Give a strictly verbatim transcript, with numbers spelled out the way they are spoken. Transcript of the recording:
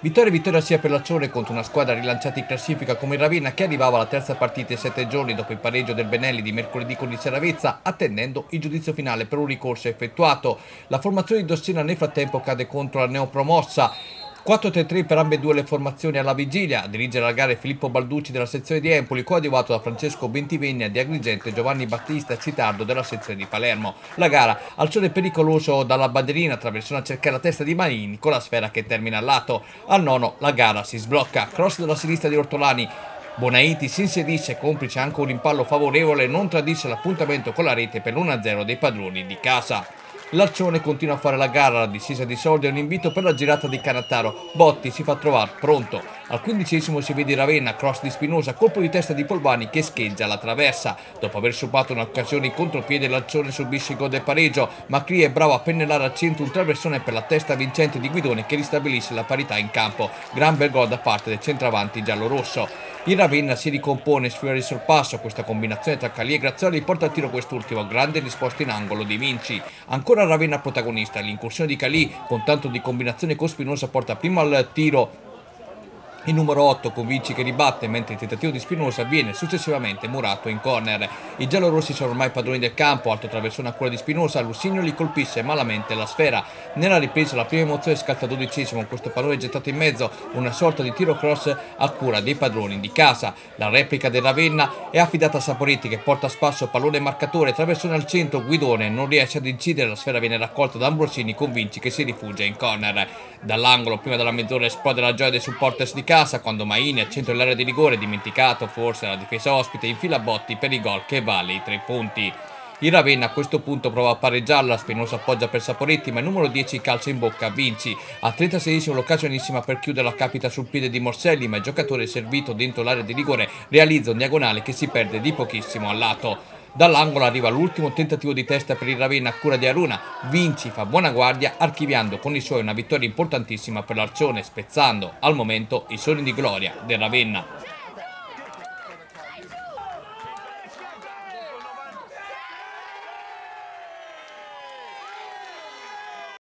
Vittoria e vittoria sia per l'Alcione contro una squadra rilanciata in classifica come il Ravenna, che arrivava alla terza partita in sette giorni dopo il pareggio del Benelli di mercoledì con il Seravezza, attendendo il giudizio finale per un ricorso effettuato. La formazione di Dossena nel frattempo cade contro la neopromossa. quattro tre tre per ambedue le formazioni alla vigilia. A dirigere la gara è Filippo Balducci della sezione di Empoli, coadiuvato da Francesco Bentivegna di Agrigento e Giovanni Battista Citardo della sezione di Palermo. La gara, Alcione pericoloso dalla bandierina, attraverso una cerca la testa di Maini con la sfera che termina al lato. Al nono la gara si sblocca, cross dalla sinistra di Ortolani. Bonaiti si inserisce, complice anche un rimpallo favorevole, non tradisce l'appuntamento con la rete per l'uno a zero dei padroni di casa. L'Alcione continua a fare la gara, la discesa di soldi è un invito per la girata di Cannataro. Botti si fa trovare pronto. Al quindicesimo si vede Ravenna, cross di Spinosa, colpo di testa di Polvani che scheggia la traversa. Dopo aver subato un'occasione in contropiede, l'Alcione subisce il gol del pareggio, ma Cri è bravo a pennellare al centro un traversone per la testa vincente di Guidone che ristabilisce la parità in campo. Gran bel gol da parte del centravanti giallorosso. Il Ravenna si ricompone, sfiora il sorpasso, questa combinazione tra Calì e Grazioli porta a tiro quest'ultimo, grande risposta in angolo di Vinci. Ancora Ravenna protagonista, l'incursione di Calì con tanto di combinazione con Spinosa porta prima al tiro il numero otto con Vinci che ribatte, mentre il tentativo di Spinosa viene successivamente murato in corner. I giallorossi sono ormai padroni del campo, alto traversone a cura di Spinosa, Lusigno li colpisce malamente la sfera. Nella ripresa la prima emozione scatta dodicesimo, con questo pallone gettato in mezzo, una sorta di tiro cross a cura dei padroni di casa. La replica del Ravenna è affidata a Saporetti che porta a spasso pallone marcatore, traversone al centro, Guidone non riesce ad incidere, la sfera viene raccolta da Ambrosini con Vinci che si rifugia in corner. Dall'angolo, prima della mezz'ora, esplode la gioia dei supporters di casa quando Maini al centro dell'area di rigore, dimenticato forse la difesa ospite, infila Botti per il gol che vale i tre punti. Il Ravenna a questo punto prova a pareggiarla, Spinosa appoggia per Saporetti ma il numero dieci calcia in bocca a Vinci. A trentaseiesimo l'occasionissima per chiuderla capita sul piede di Morselli, ma il giocatore servito dentro l'area di rigore realizza un diagonale che si perde di pochissimo al lato. Dall'angolo arriva l'ultimo tentativo di testa per il Ravenna a cura di Aruna. Vinci fa buona guardia, archiviando con i suoi una vittoria importantissima per l'Alcione, spezzando al momento i sogni di gloria del Ravenna.